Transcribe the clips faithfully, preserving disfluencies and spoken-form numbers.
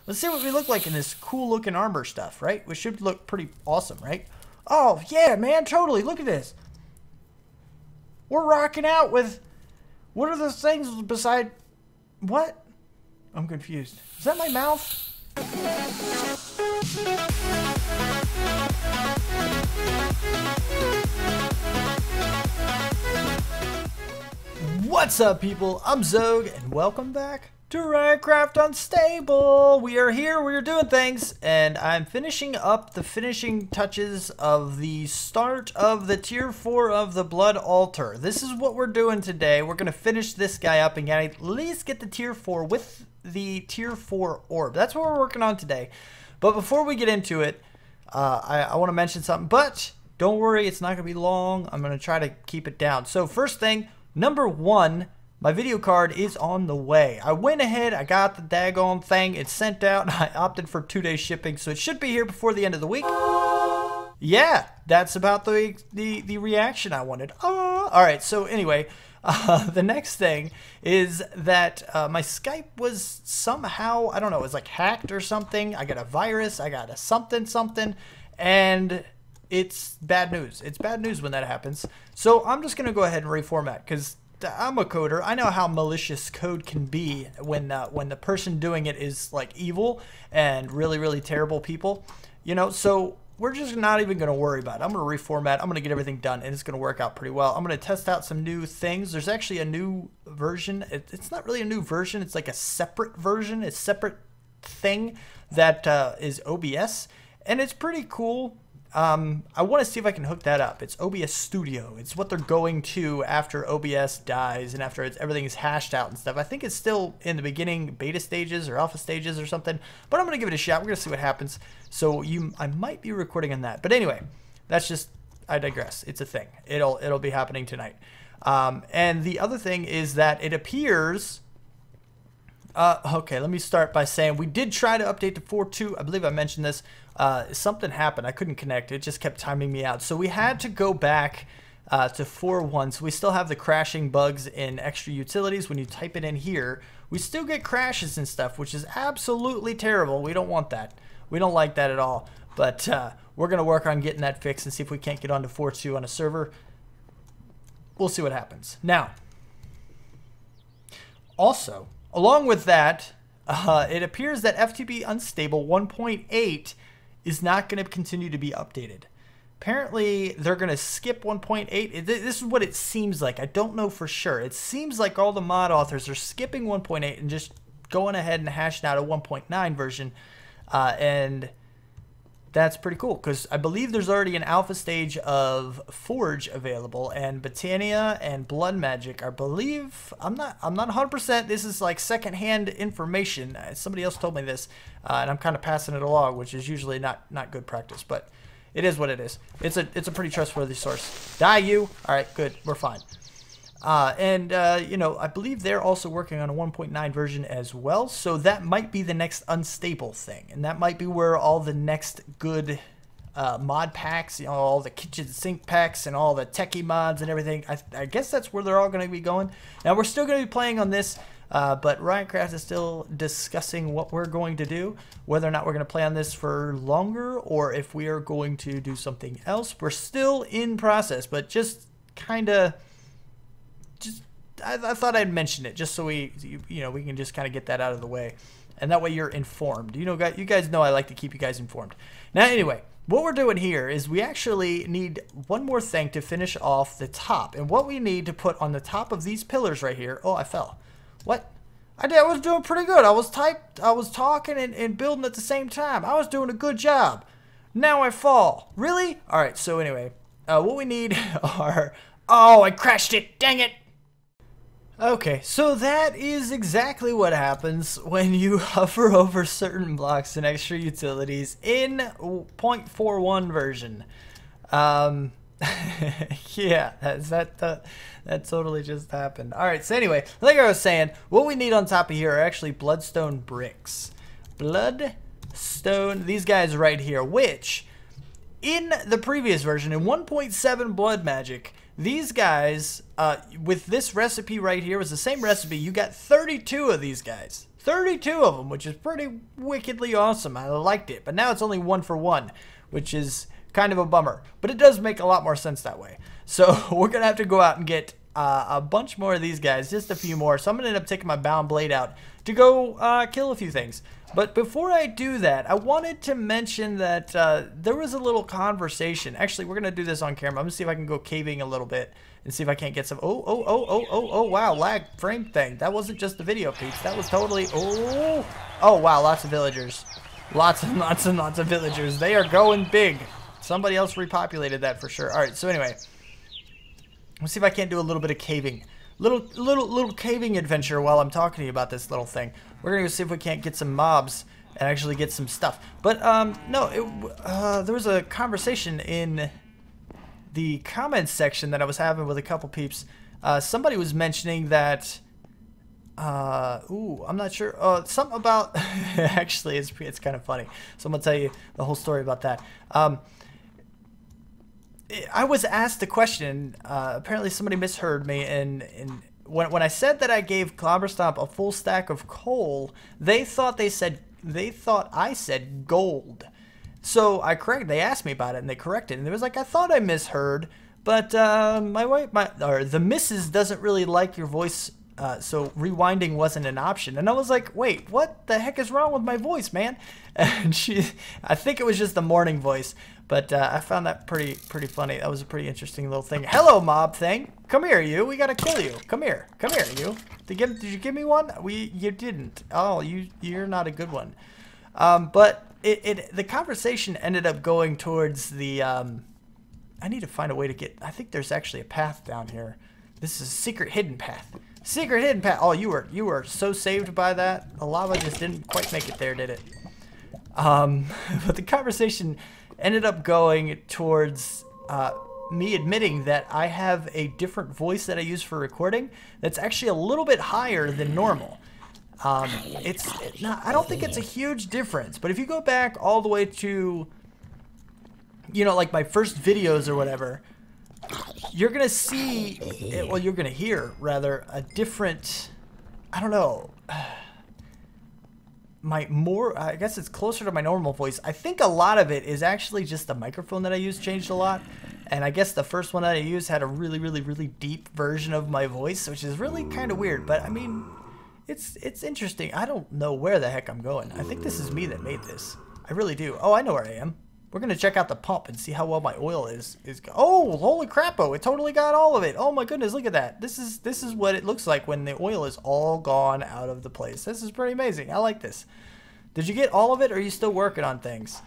Let's see what we look like in this cool looking armor stuff, right? We should look pretty awesome, right? Oh, yeah, man, totally. Look at this. We're rocking out with... What are those things beside... What? I'm confused. Is that my mouth? What's up, people? I'm Zog, and welcome back to Minecraft Unstable. We are here, we are doing things, and I'm finishing up the finishing touches of the start of the tier four of the Blood Altar. This is what we're doing today. We're going to finish this guy up and at least get the tier four with the tier four orb. That's what we're working on today. But before we get into it, uh, I, I want to mention something, but don't worry, it's not going to be long. I'm going to try to keep it down. So first thing, number one, my video card is on the way. I went ahead, I got the daggone thing, it's sent out, I opted for two-day shipping, so it should be here before the end of the week. Yeah, that's about the the, the reaction I wanted. Uh, Alright, so anyway, uh, the next thing is that uh, my Skype was somehow, I don't know, it was like hacked or something. I got a virus, I got a something something, and it's bad news. It's bad news when that happens. So I'm just going to go ahead and reformat because I'm a coder. I know how malicious code can be when uh, when the person doing it is like evil and really, really terrible people. You know, so we're just not even going to worry about it. I'm going to reformat. I'm going to get everything done, and it's going to work out pretty well. I'm going to test out some new things. There's actually a new version. It, it's not really a new version. It's like a separate version. It's a separate thing that uh, is O B S, and it's pretty cool. Um, I want to see if I can hook that up. It's O B S Studio. It's what they're going to after O B S dies and after it's, everything is hashed out and stuff. I think it's still in the beginning beta stages or alpha stages or something, but I'm going to give it a shot. We're going to see what happens. So you, I might be recording on that. But anyway, that's just, I digress. It's a thing. It'll, it'll be happening tonight. Um, and the other thing is that it appears... Uh, okay, let me start by saying we did try to update to four point two. I believe I mentioned this. Uh, something happened. I couldn't connect. It just kept timing me out. So we had to go back uh, to four point one. So we still have the crashing bugs in extra utilities. When you type it in here, we still get crashes and stuff, which is absolutely terrible. We don't want that. We don't like that at all. But uh, we're going to work on getting that fixed and see if we can't get onto four point two on a server. We'll see what happens. Now, also... along with that, uh, it appears that F T B Unstable one point eight is not going to continue to be updated. Apparently, they're going to skip one point eight. This is what it seems like. I don't know for sure. It seems like all the mod authors are skipping one point eight and just going ahead and hashing out a one point nine version. Uh, and that's pretty cool because I believe there's already an alpha stage of Forge available, and Botania and Blood Magic. I believe I'm not I'm not one hundred percent. This is like secondhand information. Somebody else told me this, uh, and I'm kind of passing it along, which is usually not not good practice, but it is what it is. It's a it's a pretty trustworthy source. Die you. All right, good. We're fine. Uh, and, uh, you know, I believe they're also working on a one point nine version as well, so that might be the next unstable thing, and that might be where all the next good uh, mod packs, you know, all the kitchen sink packs and all the techie mods and everything, I, I guess that's where they're all going to be going. Now, we're still going to be playing on this, uh, but Ryancraft is still discussing what we're going to do, whether or not we're going to play on this for longer, or if we are going to do something else. We're still in process, but just kind of... Just, I, I thought I'd mention it just so we, you, you know, we can just kind of get that out of the way, and that way you're informed. You know, you guys know I like to keep you guys informed. Now, anyway, what we're doing here is we actually need one more thing to finish off the top, and what we need to put on the top of these pillars right here. Oh, I fell. What? I did. I was doing pretty good. I was typed. I was talking and, and building at the same time. I was doing a good job. Now I fall. Really? All right. So anyway, uh, what we need are. Oh, I crashed it. Dang it. Okay, so that is exactly what happens when you hover over certain blocks and extra utilities in point four one version. Um, yeah, that's, that, uh, that totally just happened. Alright, so anyway, like I was saying, what we need on top of here are actually bloodstone bricks. Bloodstone, these guys right here, which, in the previous version, in one point seven Blood Magic, these guys, uh, with this recipe right here, was the same recipe. You got thirty-two of these guys. thirty-two of them, which is pretty wickedly awesome. I liked it, but now it's only one for one, which is kind of a bummer. But it does make a lot more sense that way. So we're going to have to go out and get uh, a bunch more of these guys, just a few more. So I'm going to end up taking my bound blade out to go uh, kill a few things. But before I do that, I wanted to mention that uh, there was a little conversation. Actually, we're going to do this on camera. I'm going to see if I can go caving a little bit and see if I can't get some... Oh, oh, oh, oh, oh, oh, wow, lag frame thing. That wasn't just the video, peeps. That was totally... Oh, oh, wow, lots of villagers. Lots and lots and lots of villagers. They are going big. Somebody else repopulated that for sure. All right, so anyway, let's see if I can't do a little bit of caving. Little, little, little caving adventure while I'm talking to you about this little thing. We're gonna go see if we can't get some mobs and actually get some stuff. But um, no, it, uh, there was a conversation in the comments section that I was having with a couple peeps. Uh, somebody was mentioning that. Uh, ooh, I'm not sure. Uh, something about. Actually, it's it's kind of funny. So I'm gonna tell you the whole story about that. Um, I was asked a question. Uh, apparently, somebody misheard me, and and when when I said that I gave Clobberstomp a full stack of coal, they thought they said they thought I said gold. So I correct. They asked me about it, and they corrected. And it was like, I thought I misheard, but uh, my wife, my or the missus doesn't really like your voice, uh, so rewinding wasn't an option. And I was like, wait, what the heck is wrong with my voice, man? And she, I think it was just the morning voice. But uh, I found that pretty pretty funny. That was a pretty interesting little thing. Hello, mob thing. Come here, you. We gotta kill you. Come here. Come here, you. Did, give, did you give me one? We you didn't. Oh, you you're not a good one. Um, but it, it the conversation ended up going towards the. Um, I need to find a way to get. I think there's actually a path down here. This is a secret hidden path. Secret hidden path. Oh, you were you were so saved by that. The lava just didn't quite make it there, did it? Um, but the conversation ended up going towards uh, me admitting that I have a different voice that I use for recording that's actually a little bit higher than normal. Um, it's it not, I don't think it's a huge difference, but if you go back all the way to, you know, like my first videos or whatever, you're gonna see, it, well, you're gonna hear rather a different, I don't know. My more, I guess it's closer to my normal voice. I think a lot of it is actually just the microphone that I use changed a lot. And I guess the first one that I used had a really, really, really deep version of my voice, which is really kind of weird. But I mean, it's it's interesting. I don't know where the heck I'm going. I think this is me that made this. I really do. Oh, I know where I am. We're going to check out the pump and see how well my oil is. is oh, holy crap-o. It totally got all of it. Oh my goodness, look at that. This is this is what it looks like when the oil is all gone out of the place. This is pretty amazing. I like this. Did you get all of it, or are you still working on things?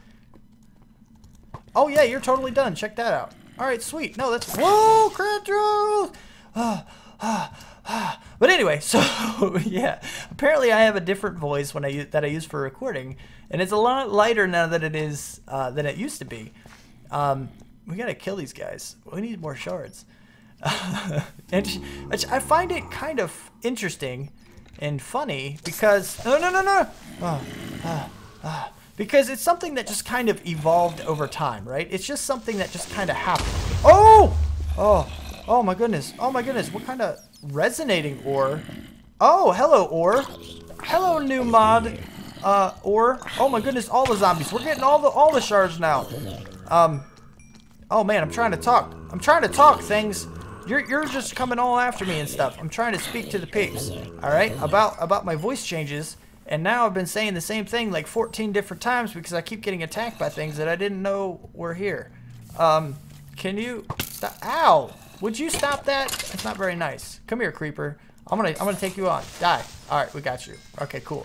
Oh yeah, you're totally done. Check that out. All right, sweet. No, that's... Whoa, Crabtree! Ah, ah, ah. But anyway, so yeah, apparently I have a different voice when I use, that I use for recording, and it's a lot lighter now than it is uh, than it used to be. Um, we gotta kill these guys. We need more shards. And I find it kind of interesting and funny because no no no no oh, ah, ah, because it's something that just kind of evolved over time, right? It's just something that just kind of happened. Oh oh oh my goodness, oh my goodness, what kind of resonating ore? Oh, hello ore, hello new mod uh ore. Oh my goodness, all the zombies, we're getting all the all the shards now. Um oh man, I'm trying to talk I'm trying to talk things. You're, you're just coming all after me and stuff. I'm trying to speak to the peeps, all right, about about my voice changes. And now I've been saying the same thing like fourteen different times because I keep getting attacked by things that I didn't know were here. Um, can you stop? Ow! Would you stop that? It's not very nice. Come here, creeper. I'm gonna I'm gonna take you on. Die. All right, we got you. Okay, cool.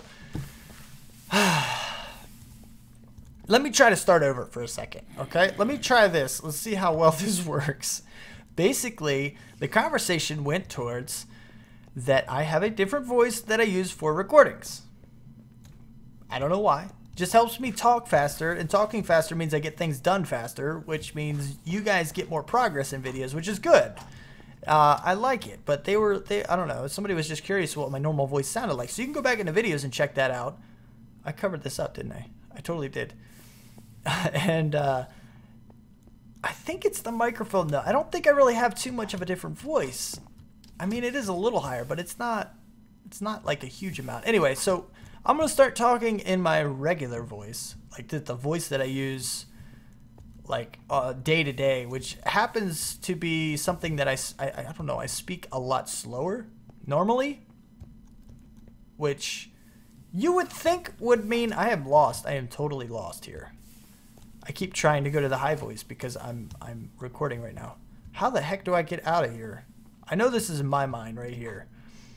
Let me try to start over for a second, okay? Let me try this. Let's see how well this works. Basically, the conversation went towards that I have a different voice that I use for recordings. I don't know why. Just helps me talk faster, and talking faster means I get things done faster, which means you guys get more progress in videos, which is good. Uh, I like it, but they were, they I don't know, somebody was just curious what my normal voice sounded like. So you can go back into videos and check that out. I covered this up, didn't I? I totally did. and, uh... I think it's the microphone though. I don't think I really have too much of a different voice. I mean, it is a little higher, but it's not it's not like a huge amount. Anyway, so I'm going to start talking in my regular voice, like the, the voice that I use like uh, day to day, which happens to be something that I, I, I don't know, I speak a lot slower normally, which you would think would mean I am lost. I am totally lost here. I keep trying to go to the high voice because I'm I'm recording right now. How the heck do I get out of here? I know this is in my mind right here.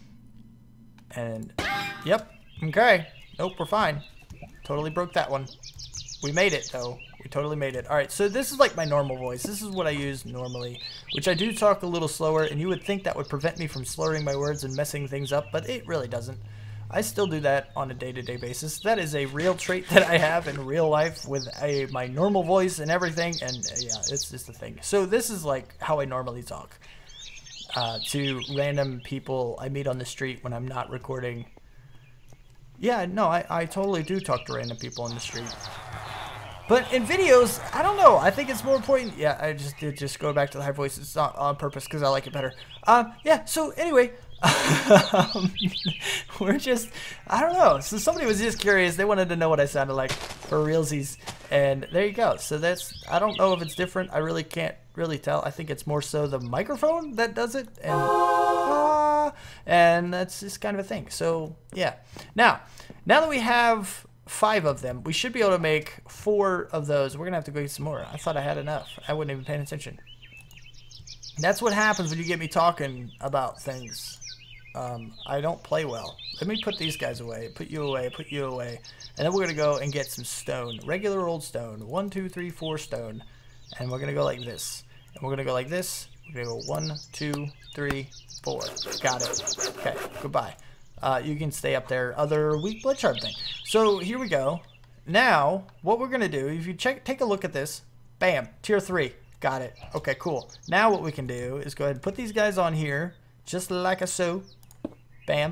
And, yep, okay. Nope, we're fine. Totally broke that one. We made it, though. We totally made it. All right, so this is like my normal voice. This is what I use normally, which I do talk a little slower, and you would think that would prevent me from slurring my words and messing things up, but it really doesn't. I still do that on a day-to-day basis. That is a real trait that I have in real life with a, my normal voice and everything, and uh, yeah, it's just a thing. So this is like how I normally talk uh, to random people I meet on the street when I'm not recording. Yeah, no, I, I totally do talk to random people on the street. But in videos, I don't know. I think it's more important. Yeah, I just did just go back to the high voice. It's not on purpose because I like it better. Um, yeah, so anyway, um, we're just, I don't know. So somebody was just curious. They wanted to know what I sounded like for realsies. And there you go. So that's, I don't know if it's different. I really can't really tell. I think it's more so the microphone that does it. And, uh, and that's just kind of a thing. So, yeah. Now, now that we have five of them, we should be able to make four of those. We're gonna have to go get some more. I thought I had enough. I wasn't even paying attention. That's what happens when you get me talking about things. um, I don't play well. Let me put these guys away, put you away, put you away, and then we're gonna go and get some stone, regular old stone. One, two, three, four stone, and we're gonna go like this, and we're gonna go like this. We're gonna go one, two, three, four. Got it. Okay, goodbye. Uh, you can stay up there. Other weak blood shard thing. So here we go. Now, what we're gonna do, if you check, take a look at this, bam, tier three. Got it. Okay, cool. Now what we can do is go ahead and put these guys on here, just like a so. Bam.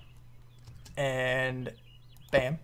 And bam.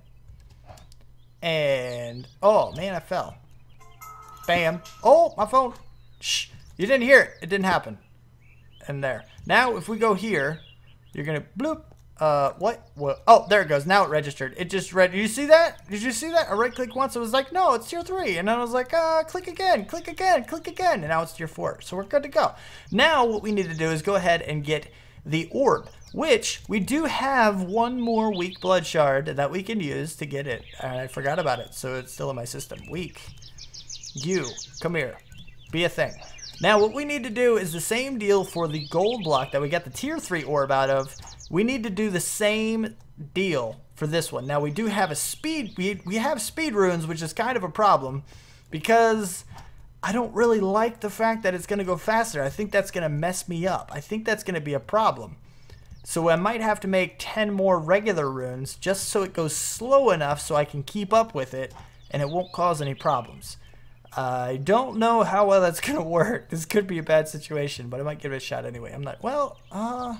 And, oh man, I fell. Bam. Oh, my phone. Shh. You didn't hear it. It didn't happen. And there. Now, if we go here, you're gonna bloop. Uh, what? What? Oh, there it goes. Now it registered. It just read. Did you see that? Did you see that? I right click once. It was like, no, it's tier three. And then I was like, uh, click again, click again, click again. And now it's tier four. So we're good to go. Now what we need to do is go ahead and get the orb, which we do have one more weak blood shard that we can use to get it. And I forgot about it. So it's still in my system. Weak. You, come here. Be a thing. Now what we need to do is the same deal for the gold block that we got the tier three orb out of. We need to do the same deal for this one. Now we do have a speed, we, we have speed runes, which is kind of a problem because I don't really like the fact that it's going to go faster. I think that's going to mess me up. I think that's going to be a problem. So I might have to make ten more regular runes just so it goes slow enough so I can keep up with it and it won't cause any problems. I don't know how well that's going to work. This could be a bad situation, but I might give it a shot anyway. I'm not, well, uh...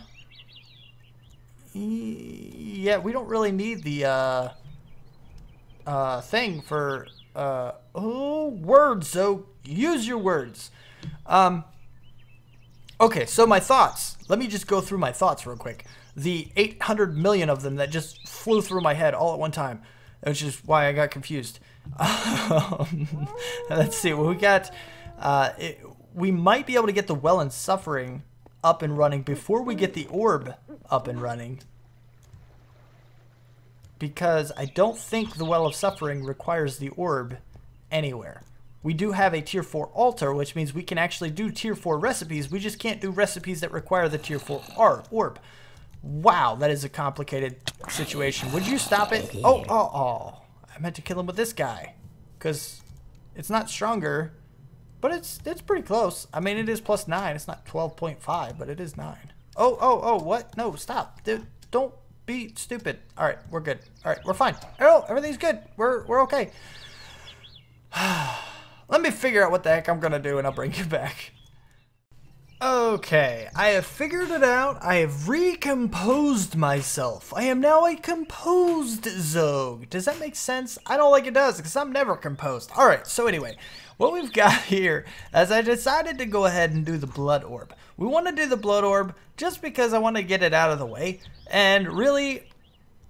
yeah, we don't really need the uh, uh, thing for uh, oh words. So use your words. Um, okay, so my thoughts. Let me just go through my thoughts real quick. The eight hundred million of them that just flew through my head all at one time, which is why I got confused. Um, let's see. Well, we got. Uh, it, we might be able to get the Well and Suffering up and running before we get the orb up and running, because I don't think the Well of Suffering requires the orb anywhere. We do have a tier four altar, which means we can actually do tier four recipes. We just can't do recipes that require the tier four orb. Wow, that is a complicated situation. Would you stop it? Oh, oh, oh. I meant to kill him with this guy because it's not stronger. But it's it's pretty close. I mean, it is plus nine. It's not twelve point five, but it is nine. Oh, oh, oh, what? No, stop. Dude, don't be stupid. All right, we're good. All right, we're fine. Oh, everything's good. We're, we're okay. Let me figure out what the heck I'm going to do, and I'll bring you back. Okay, I have figured it out. I have recomposed myself. I am now a composed Zog. Does that make sense? I don't like it does, because I'm never composed. All right, so anyway, what we've got here is I decided to go ahead and do the blood orb. We want to do the blood orb just because I want to get it out of the way. And really,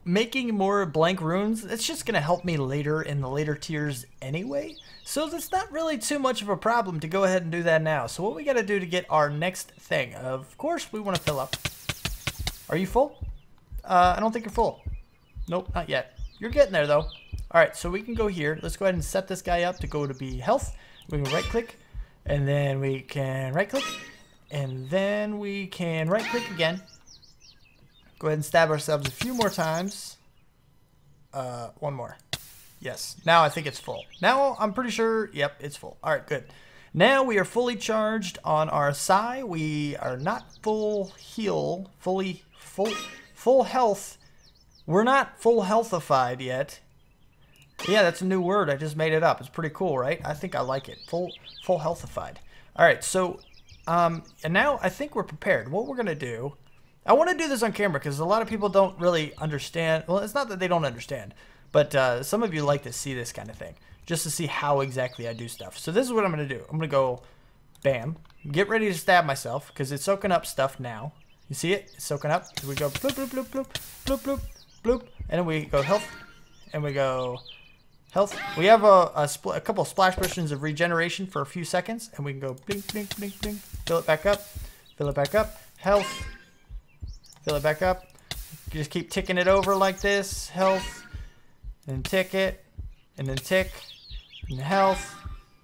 making more blank runes, it's just going to help me later in the later tiers anyway. So that's not really too much of a problem to go ahead and do that now. So what we got to do to get our next thing, of course, we want to fill up. Are you full? Uh, I don't think you're full. Nope, not yet. You're getting there though. All right, so we can go here. Let's go ahead and set this guy up to go to be health. We can right click, and then we can right click, and then we can right click again. Go ahead and stab ourselves a few more times. Uh, one more. Yes, now I think it's full. Now I'm pretty sure, yep, it's full. All right, good. Now we are fully charged on our Psi. We are not full heal, fully, full, full health. We're not full healthified yet. Yeah, that's a new word. I just made it up. It's pretty cool, right? I think I like it. Full, full healthified. All right, so, um, and now I think we're prepared. What we're gonna do, I want to do this on camera because a lot of people don't really understand. Well, it's not that they don't understand, but uh, some of you like to see this kind of thing, just to see how exactly I do stuff. So this is what I'm gonna do. I'm gonna go, bam, get ready to stab myself because it's soaking up stuff now. You see it? It's soaking up. So we go bloop, bloop, bloop, bloop, bloop, bloop, bloop, and then we go health, and we go health. We have a, a, spl a couple of splash potions of regeneration for a few seconds, and we can go blink, blink, blink, blink, fill it back up, fill it back up, health, fill it back up. You just keep ticking it over like this, health, and tick it, and then tick, and health.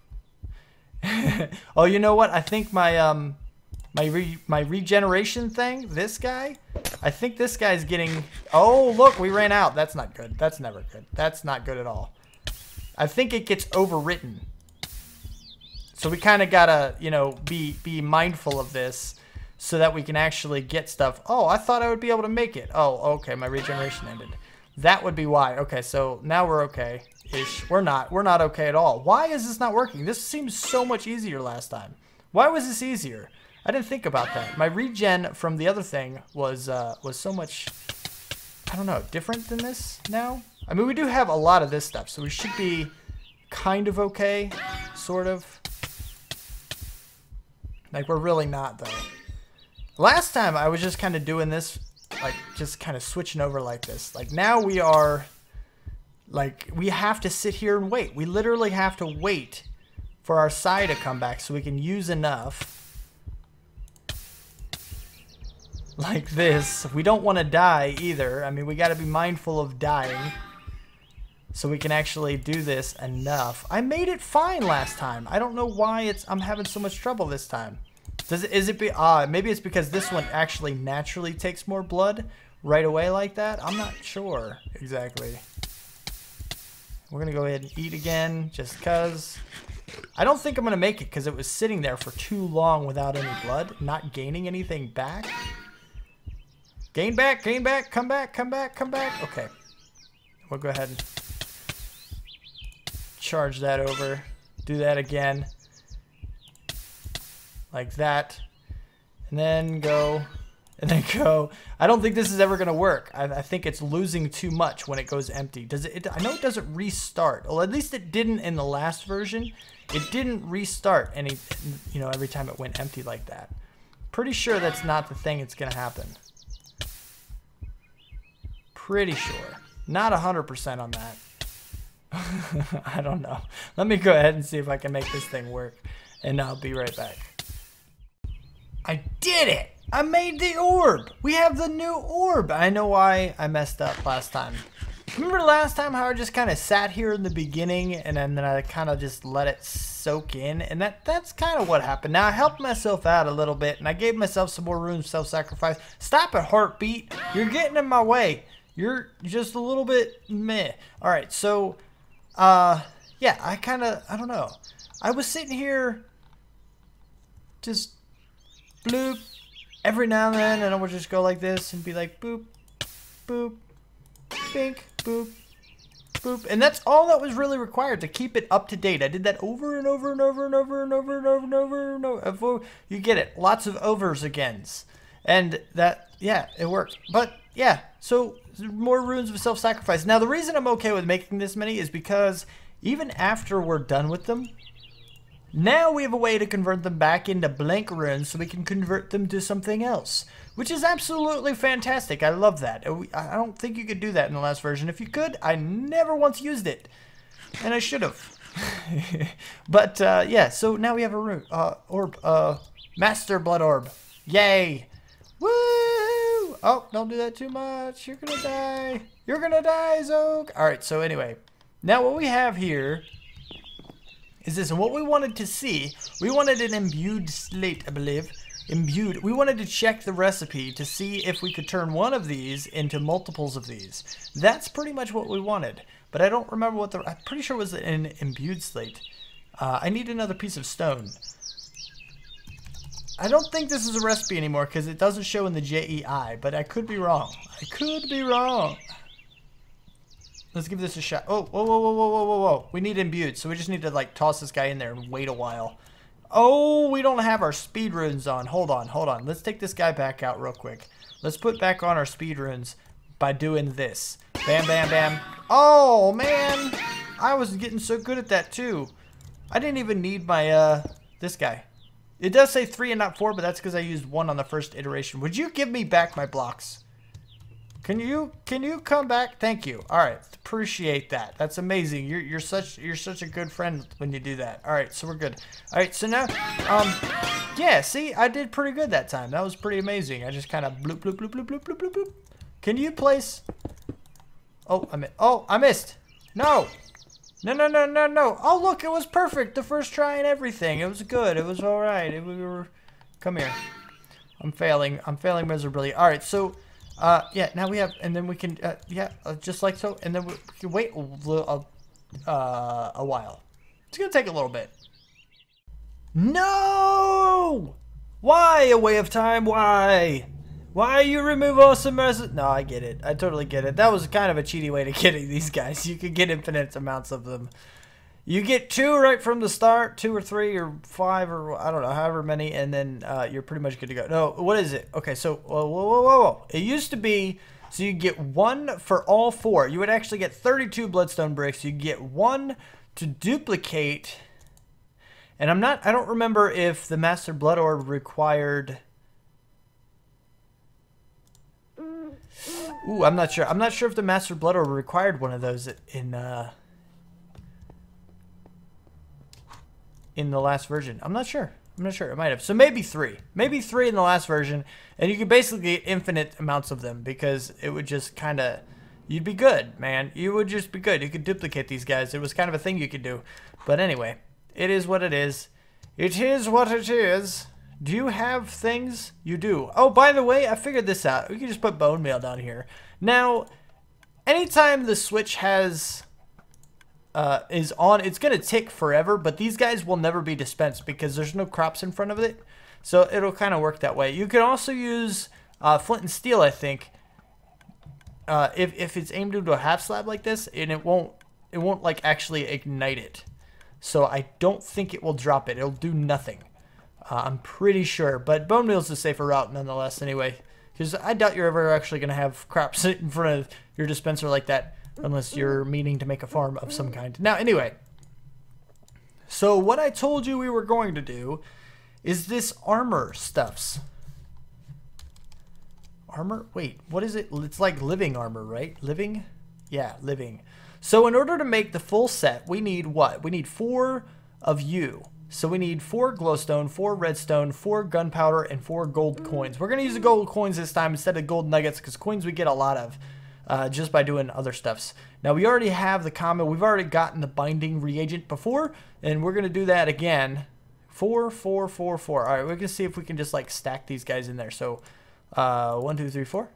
Oh, you know what? I think my um my re my regeneration thing, this guy, I think this guy's getting. Oh, look, we ran out. That's not good. That's never good. That's not good at all. I think it gets overwritten. So we kind of gotta, you know, be be mindful of this so that we can actually get stuff. Oh, I thought I would be able to make it. Oh, okay, my regeneration ended. That would be why. Okay, so now we're okay-ish. We're not. We're not okay at all. Why is this not working? This seems so much easier last time. Why was this easier? I didn't think about that. My regen from the other thing was uh, was so much, I don't know, different than this now. I mean, we do have a lot of this stuff, so we should be kind of okay, sort of. Like, we're really not, though. Last time, I was just kind of doing this, like, just kind of switching over like this. Like, now we are, like, we have to sit here and wait. We literally have to wait for our Psi to come back so we can use enough. Like this. We don't want to die either. I mean, we got to be mindful of dying so we can actually do this enough. I made it fine last time. I don't know why it's I'm having so much trouble this time. Does it is it be ah uh, maybe it's because this one actually naturally takes more blood right away like that? I'm not sure exactly. We're going to go ahead and eat again just cuz I don't think I'm going to make it because it was sitting there for too long without any blood, not gaining anything back. Gain back, gain back, come back, come back, come back. Okay. We'll go ahead and charge that over. Do that again. Like that. And then go. And then go. I don't think this is ever going to work. I, I think it's losing too much when it goes empty. Does it, it? I know it doesn't restart. Well, at least it didn't in the last version. It didn't restart any, you know, every time it went empty like that. Pretty sure that's not the thing that's going to happen. Pretty sure. Not one hundred percent on that. I don't know. Let me go ahead and see if I can make this thing work. And I'll be right back. I did it! I made the orb! We have the new orb! I know why I messed up last time. Remember last time how I just kind of sat here in the beginning and then, then I kind of just let it soak in? And that that's kind of what happened. Now I helped myself out a little bit and I gave myself some more room to self-sacrifice. Stop it, heartbeat! You're getting in my way. You're just a little bit meh. All right, so, uh, yeah, I kind of, I don't know. I was sitting here just bloop every now and then, and I would just go like this and be like boop, boop, bink, boop, boop. And that's all that was really required to keep it up to date. I did that over and over and over and over and over and over and over and over. You get it. Lots of overs agains. And that, yeah, it worked. But, yeah, so more runes of self-sacrifice. Now, the reason I'm okay with making this many is because even after we're done with them, now we have a way to convert them back into blank runes so we can convert them to something else. which is absolutely fantastic. I love that. I don't think you could do that in the last version. If you could, I never once used it, and I should have. But uh, yeah, so now we have a room, uh, orb, uh, Master Blood Orb. Yay! Woo! Oh, don't do that too much. You're gonna die. You're gonna die, Zog. All right. So anyway, now what we have here is this, and what we wanted to see, we wanted an imbued slate, I believe. Imbued. We wanted to check the recipe to see if we could turn one of these into multiples of these. That's pretty much what we wanted. But I don't remember what the... I'm pretty sure it was an imbued slate. Uh, I need another piece of stone. I don't think this is a recipe anymore because it doesn't show in the J E I, but I could be wrong. I could be wrong. Let's give this a shot. Oh, whoa, whoa, whoa, whoa, whoa, whoa, whoa. We need imbued, so we just need to, like, toss this guy in there and wait a while. Oh, we don't have our speed runes on. Hold on, hold on. Let's take this guy back out real quick. Let's put back on our speed runes by doing this. Bam, bam, bam. Oh, man. I was getting so good at that, too. I didn't even need my, uh, this guy. It does say three and not four, but that's because I used one on the first iteration. Would you give me back my blocks? Can you, can you come back? Thank you. All right. Appreciate that. That's amazing. You're, you're such, you're such a good friend when you do that. All right. So we're good. All right. So now, um, yeah, see, I did pretty good that time. That was pretty amazing. I just kind of bloop, bloop, bloop, bloop, bloop, bloop, bloop, bloop. Can you place? Oh, I missed. Oh, I missed. No. No, no, no, no, no. Oh, look, it was perfect. The first try and everything. It was good. It was all right. It, we were... Come here. I'm failing. I'm failing miserably. All right, so, uh, yeah, now we have... And then we can, uh, yeah, uh, just like so. And then we, we can wait a, uh, a while. It's going to take a little bit. No! Why, A Way of Time? Why? Why you remove awesome mercy? No, I get it. I totally get it. That was kind of a cheaty way to getting these guys. You could get infinite amounts of them. You get two right from the start, two or three or five or I don't know, however many, and then uh, you're pretty much good to go. No, what is it? Okay, so whoa, whoa, whoa, whoa, whoa. It used to be so you get one for all four. You would actually get thirty-two bloodstone bricks. You get one to duplicate, and I'm not. I don't remember if the Master Blood Orb required. Ooh, I'm not sure. I'm not sure if the Master Blood Orb required one of those in uh, in the last version. I'm not sure. I'm not sure. It might have. So maybe three. Maybe three in the last version, and you could basically get infinite amounts of them because it would just kind of, you'd be good, man. You would just be good. You could duplicate these guys. It was kind of a thing you could do. But anyway, it is what it is. It is what it is. Do you have things? You do. Oh, by the way, I figured this out. We can just put bone meal down here. Now, anytime the switch has uh, is on, it's going to tick forever, but these guys will never be dispensed because there's no crops in front of it. So it'll kind of work that way. You can also use uh, flint and steel, I think, uh, if, if it's aimed into a half slab like this, and it won't, it won't like actually ignite it. So I don't think it will drop it. It'll do nothing. Uh, I'm pretty sure, but bone meal is a safer route nonetheless anyway, because I doubt you're ever actually going to have crap sit in front of your dispenser like that unless you're meaning to make a farm of some kind. Now, anyway, so what I told you we were going to do is this armor stuffs. Armor? Wait, what is it? It's like living armor, right? Living? Yeah, living. So in order to make the full set, we need what? We need four of you. So we need four glowstone, four redstone, four gunpowder, and four gold coins. We're going to use the gold coins this time instead of gold nuggets because coins we get a lot of uh, just by doing other stuffs. Now we already have the common. We've already gotten the binding reagent before, and we're going to do that again. Four, four, four, four. All right, we're going to see if we can just like stack these guys in there. So uh, one, two, three, four.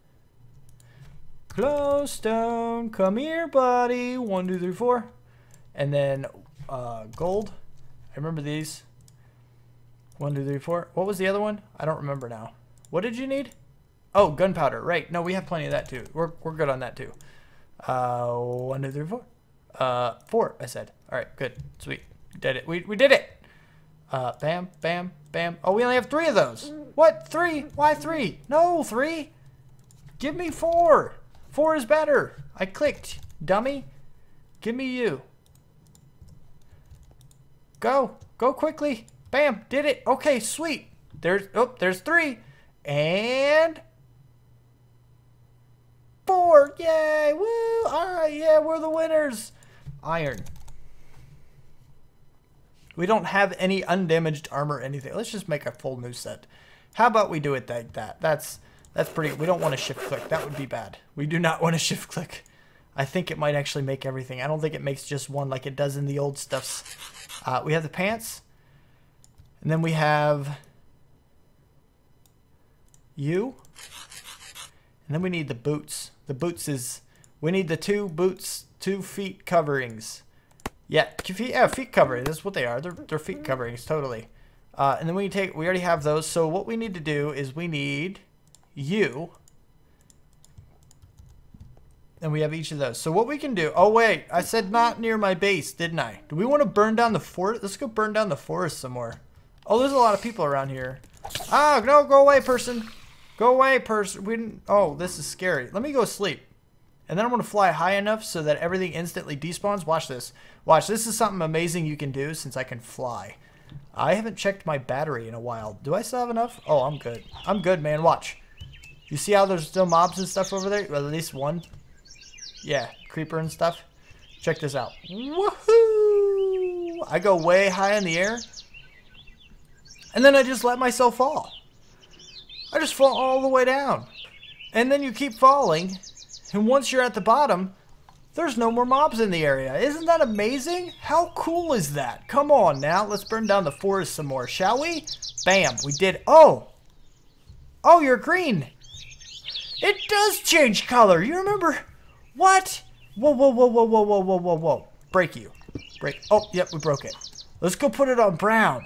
Glowstone, come here, buddy. One, two, three, four. And then uh, gold. I remember these. One, two, three, four. What was the other one? I don't remember now. What did you need? Oh, gunpowder. Right. No, we have plenty of that too. We're, we're good on that too. Uh, one, two, three, four. Uh, four, I said. All right, good. Sweet. Did it. We, we did it. Uh, bam, bam, bam. Oh, we only have three of those. What? Three? Why three? No, three. Give me four. Four is better. I clicked. Dummy. Give me you. Go. Go quickly. Bam. Did it. Okay, sweet. There's, oh, there's three. And four. Yay. Woo. All right. Yeah, we're the winners. Iron. We don't have any undamaged armor or anything. Let's just make a full new set. How about we do it like that? That's that's pretty. We don't want to shift click. That would be bad. We do not want to shift click. I think it might actually make everything. I don't think it makes just one like it does in the old stuffs. Uh, we have the pants. And then we have you. And then we need the boots. The boots is, we need the two boots, two feet coverings. Yeah, feet, yeah, feet covering. That's what they are. They're, they're feet coverings, totally. Uh, and then we take, we already have those. So what we need to do is we need you. And we have each of those. So what we can do, oh wait, I said not near my base, didn't I? Do we want to burn down the forest? Let's go burn down the forest some more. Oh, there's a lot of people around here. Ah, no, go away, person. Go away, person. We didn't, oh, this is scary. Let me go sleep. And then I'm going to fly high enough so that everything instantly despawns. Watch this. Watch, this is something amazing you can do since I can fly. I haven't checked my battery in a while. Do I still have enough? Oh, I'm good. I'm good, man. Watch. You see how there's still mobs and stuff over there? Well, at least one. Yeah, creeper and stuff. Check this out. Woohoo! I go way high in the air. And then I just let myself fall. I just fall all the way down. And then you keep falling. And once you're at the bottom, there's no more mobs in the area. Isn't that amazing? How cool is that? Come on now. Let's burn down the forest some more, shall we? Bam. We did. Oh. Oh, you're green. It does change color. You remember... What? Whoa, whoa, whoa, whoa, whoa, whoa, whoa, whoa, whoa. Break you. Break. Oh, yep, we broke it. Let's go put it on brown.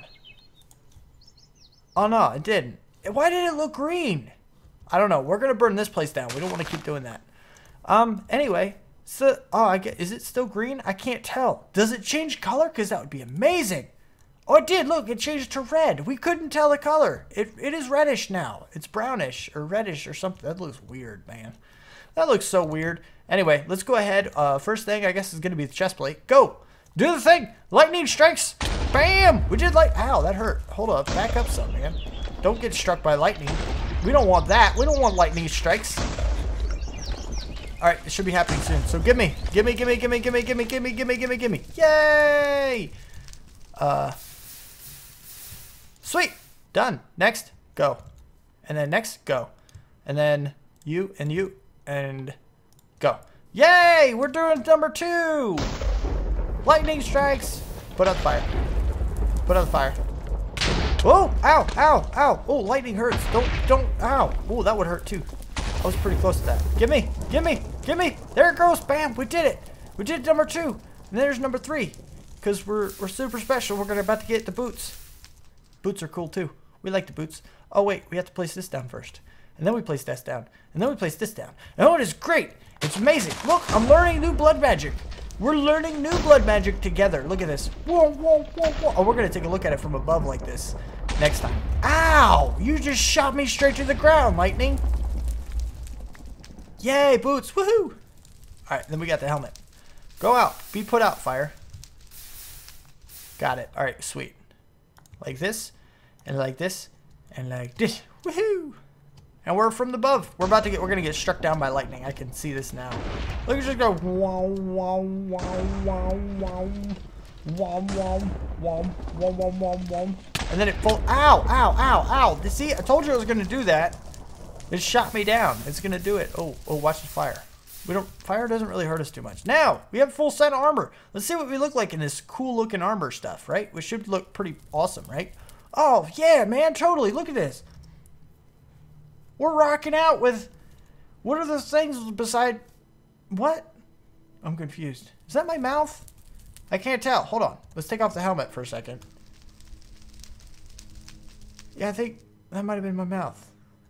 Oh, no, it didn't. Why did it look green? I don't know. We're going to burn this place down. We don't want to keep doing that. Um, anyway. So, oh, I get, is it still green? I can't tell. Does it change color? Because that would be amazing. Oh, it did. Look, it changed to red. We couldn't tell the color. It, it is reddish now. It's brownish or reddish or something. That looks weird, man. That looks so weird. Anyway, let's go ahead. Uh, first thing, I guess, is going to be the chest plate. Go! Do the thing! Lightning strikes! Bam! We did like... Ow, that hurt. Hold up. Back up some, man. Don't get struck by lightning. We don't want that. We don't want lightning strikes. Alright, it should be happening soon. So give me. Give me, give me, give me, give me, give me, give me, give me, give me, give me. Yay! Uh... Sweet! Done. Next. Go. And then next. Go. And then you and you and... Go. Yay! We're doing number two! Lightning strikes! Put out the fire. Put out the fire. Oh! Ow! Ow! Ow! Oh, lightning hurts. Don't, don't, ow! Oh, that would hurt too. I was pretty close to that. Give me! Give me! Give me! There it goes! Bam! We did it! We did number two! And there's number three. Because we're, we're super special. We're gonna about to get the boots. Boots are cool too. We like the boots. Oh, wait. We have to place this down first. And then we place this down. And then we place this down. And oh, it is great! It's amazing. Look, I'm learning new blood magic. We're learning new blood magic together. Look at this. Whoa, whoa, whoa, whoa. Oh, we're going to take a look at it from above like this next time. Ow! You just shot me straight to the ground, lightning. Yay, boots. Woohoo! All right, then we got the helmet. Go out. Be put out, fire. Got it. All right, sweet. Like this, and like this, and like this. Woohoo! And we're from the above. We're about to get, we're going to get struck down by lightning. I can see this now. Look, it's just go, wow, wow, wow, wow, wow, wow, wow, wow, wow, wow, wow, wow. And then it full, ow, ow, ow, ow. See, I told you I was going to do that. It shot me down. It's going to do it. Oh, oh, watch the fire. We don't, fire doesn't really hurt us too much. Now, we have full set of armor. Let's see what we look like in this cool looking armor stuff, right? We should look pretty awesome, right? Oh, yeah, man, totally. Look at this. We're rocking out with, what are those things beside, what? I'm confused. Is that my mouth? I can't tell. Hold on. Let's take off the helmet for a second. Yeah, I think that might have been my mouth.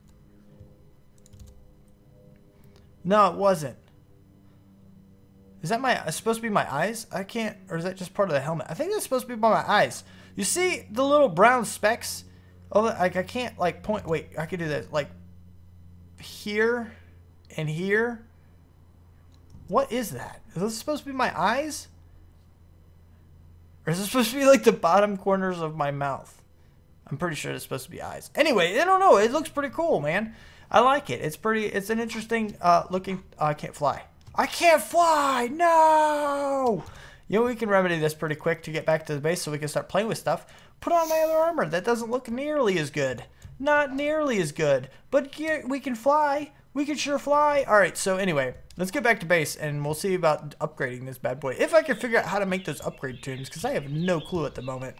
No, it wasn't. Is that my, it's supposed to be my eyes? I can't, or is that just part of the helmet? I think that's supposed to be by my eyes. You see the little brown specks? Oh, like I can't like point, wait, I could do this. Like, here and here. What is that? Is this supposed to be my eyes? Or is this supposed to be like the bottom corners of my mouth? I'm pretty sure it's supposed to be eyes. Anyway, I don't know. It looks pretty cool, man. I like it. It's pretty, it's an interesting uh, looking, oh, I can't fly. I can't fly! No! You know, we can remedy this pretty quick to get back to the base so we can start playing with stuff. Put on my other armor. That doesn't look nearly as good. Not nearly as good. But yeah, we can fly. We can sure fly. Alright, so anyway, let's get back to base and we'll see about upgrading this bad boy. If I can figure out how to make those upgrade tombs, because I have no clue at the moment.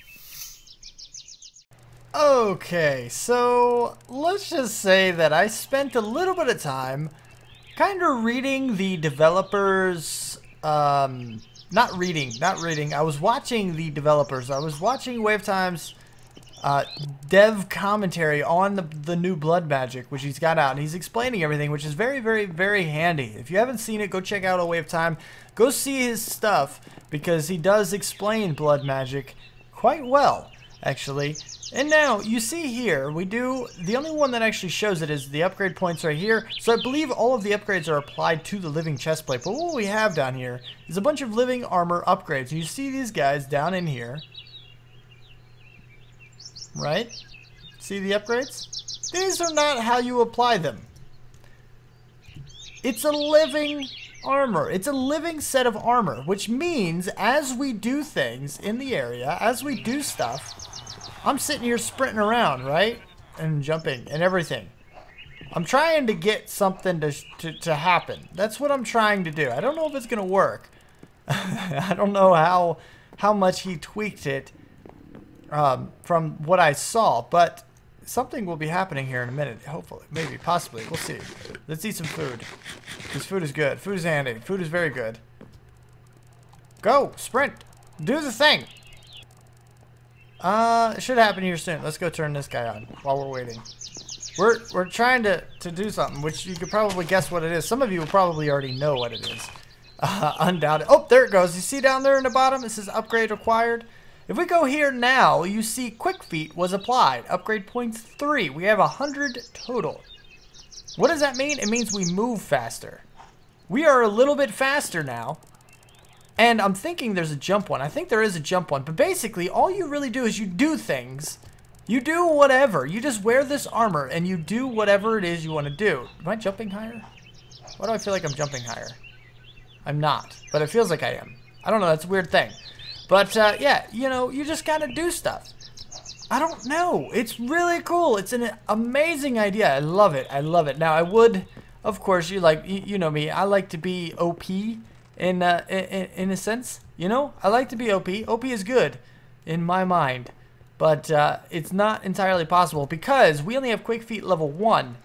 Okay, so let's just say that I spent a little bit of time kind of reading the developers, um, not reading, not reading, I was watching the developers, I was watching Wavetime's uh, dev commentary on the, the new Blood Magic, which he's got out, and he's explaining everything, which is very, very, very handy. If you haven't seen it, go check out a Wavetime, go see his stuff, because he does explain Blood Magic quite well, actually. And now, you see here, we do, the only one that actually shows it is the upgrade points right here. So I believe all of the upgrades are applied to the living chestplate. But what we have down here is a bunch of living armor upgrades. You see these guys down in here. Right? See the upgrades? These are not how you apply them. It's a living armor. It's a living set of armor, which means as we do things in the area, as we do stuff, I'm sitting here sprinting around, right? And jumping and everything. I'm trying to get something to, to, to happen. That's what I'm trying to do. I don't know if it's going to work. I don't know how, how much he tweaked it um, from what I saw. But something will be happening here in a minute. Hopefully. Maybe. Possibly. We'll see. Let's eat some food. Because food is good. Food is handy. Food is very good. Go. Sprint. Do the thing. Uh, it should happen here soon. Let's go turn this guy on while we're waiting. We're we're trying to, to do something, which you could probably guess what it is. Some of you will probably already know what it is. Uh, undoubted. Oh, there it goes. You see down there in the bottom? It says upgrade required. If we go here now, you see Quick Feet was applied. Upgrade points three. We have one hundred total. What does that mean? It means we move faster. We are a little bit faster now. And I'm thinking there's a jump one. I think there is a jump one. But basically, all you really do is you do things. You do whatever. You just wear this armor and you do whatever it is you want to do. Am I jumping higher? Why do I feel like I'm jumping higher? I'm not. But it feels like I am. I don't know. That's a weird thing. But, uh, yeah, you know, you just gotta do stuff. I don't know. It's really cool. It's an amazing idea. I love it. I love it. Now, I would, of course, you like, you, you know me. I like to be O P. In, uh, in in a sense, you know, I like to be O P. O P is good in my mind, but uh, it's not entirely possible because we only have Quick Feet level one.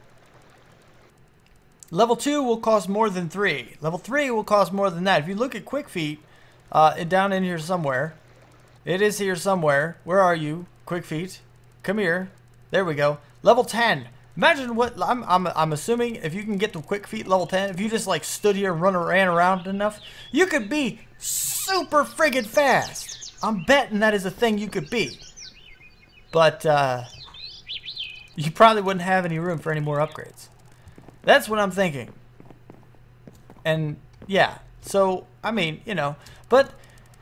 Level two will cost more than three. Level three will cost more than that. If you look at Quick Feet, uh, down in here somewhere, it is here somewhere. Where are you, Quick Feet? Come here. There we go. Level ten. Imagine what, I'm, I'm, I'm assuming if you can get to Quick Feet level ten, if you just like stood here and run, ran around enough, you could be super friggin' fast. I'm betting that is a thing you could be. But, uh, you probably wouldn't have any room for any more upgrades. That's what I'm thinking. And, yeah, so, I mean, you know, but,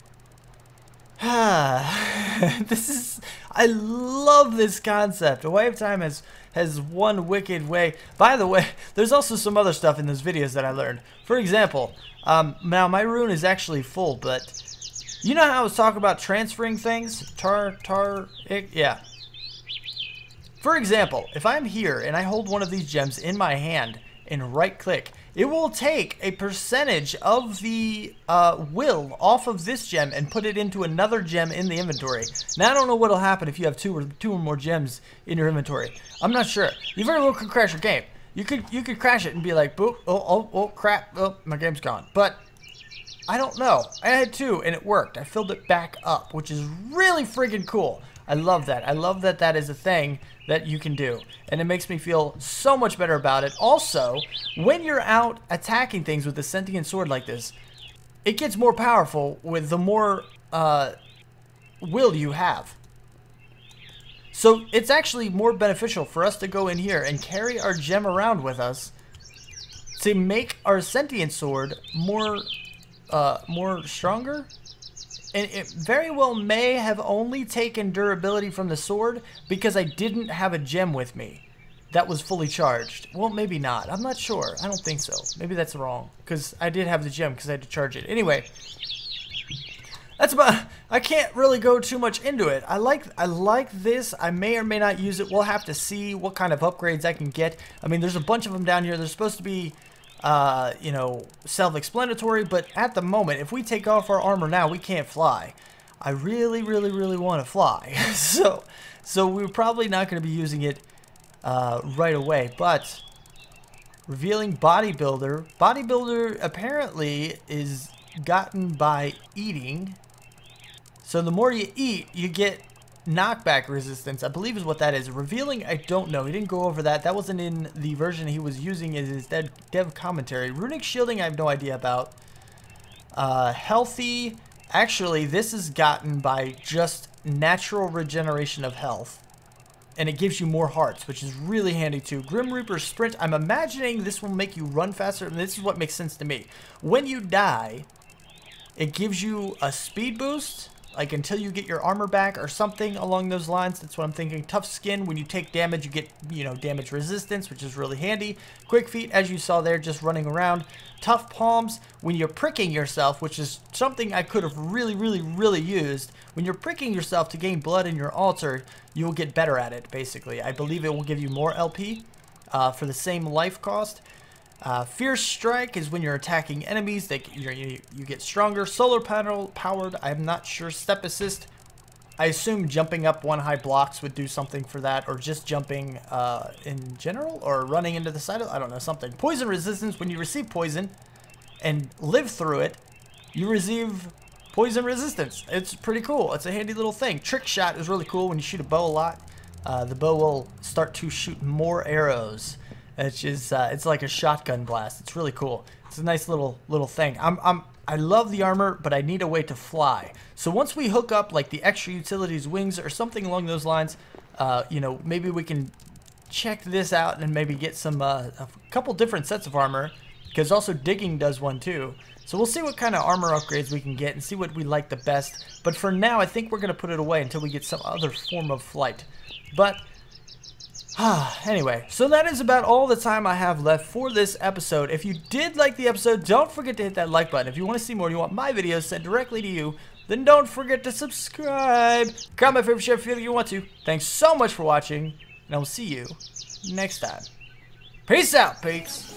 this is, I love this concept. A Wavetime has has one wicked way. By the way, there's also some other stuff in those videos that I learned. For example, um, now my rune is actually full, but you know how I was talking about transferring things? Tar, tar, it, yeah. For example, if I'm here and I hold one of these gems in my hand and right click, it will take a percentage of the uh, will off of this gem and put it into another gem in the inventory. Now, I don't know what will happen if you have two or two or more gems in your inventory. I'm not sure. You very well could crash your game. You could you could crash it and be like, boop, oh, oh, oh, crap, oh, my game's gone. But I don't know. I had two and it worked. I filled it back up, which is really friggin' cool. I love that. I love that that is a thing that you can do. And it makes me feel so much better about it. Also, when you're out attacking things with a sentient sword like this, it gets more powerful with the more uh, will you have. So it's actually more beneficial for us to go in here and carry our gem around with us to make our sentient sword more, uh, more stronger. and it very well may have only taken durability from the sword because I didn't have a gem with me that was fully charged. Well, maybe not. I'm not sure. I don't think so. Maybe that's wrong because I did have the gem because I had to charge it. Anyway, that's about. I can't really go too much into it. I like I like this. I may or may not use it. We'll have to see what kind of upgrades I can get. I mean, there's a bunch of them down here. They're supposed to be, uh, you know, self-explanatory. But at the moment, if we take off our armor now, we can't fly. I really, really, really want to fly. so, so we're probably not going to be using it uh, right away. But revealing bodybuilder. Bodybuilder apparently is gotten by eating. So the more you eat, you get knockback resistance, I believe is what that is. Revealing, I don't know. He didn't go over that. That wasn't in the version he was using in his dev, dev commentary. Runic shielding, I have no idea about. Uh, healthy, actually, this is gotten by just natural regeneration of health. And it gives you more hearts, which is really handy too. Grim Reaper Sprint, I'm imagining this will make you run faster. And this is what makes sense to me. When you die, it gives you a speed boost, like until you get your armor back or something along those lines. That's what I'm thinking. Tough Skin, when you take damage, you get, you know, damage resistance, which is really handy. Quick Feet, as you saw there, just running around. Tough Palms, when you're pricking yourself, which is something I could have really, really, really used. When you're pricking yourself to gain blood in your altar, you will get better at it, basically. I believe it will give you more L P uh, for the same life cost. Uh, Fierce Strike is when you're attacking enemies. They, you, you, you get stronger. Solar panel powered, I'm not sure. Step Assist, I assume jumping up one high blocks would do something for that, or just jumping uh, in general, or running into the side of, I don't know, something. Poison Resistance, when you receive poison and live through it, you receive poison resistance. It's pretty cool. It's a handy little thing. Trick Shot is really cool. When you shoot a bow a lot, uh, the bow will start to shoot more arrows. It's just, uh, it's like a shotgun blast. It's really cool. It's a nice little little thing. I'm, I'm, I love the armor, but I need a way to fly. So once we hook up like the extra utilities wings or something along those lines, uh, you know, maybe we can check this out and maybe get some uh, a couple different sets of armor, because also digging does one too. So we'll see what kind of armor upgrades we can get and see what we like the best. But for now, I think we're gonna put it away until we get some other form of flight. But anyway, so that is about all the time I have left for this episode. If you did like the episode, don't forget to hit that like button. If you want to see more and you want my videos sent directly to you, then don't forget to subscribe. Comment, favorite, share if you feel you want to. Thanks so much for watching, and I will see you next time. Peace out, peeps.